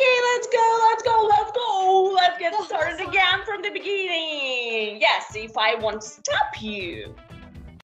Okay, let's go. Let's get started again from the beginning. Yes, if I won't stop you.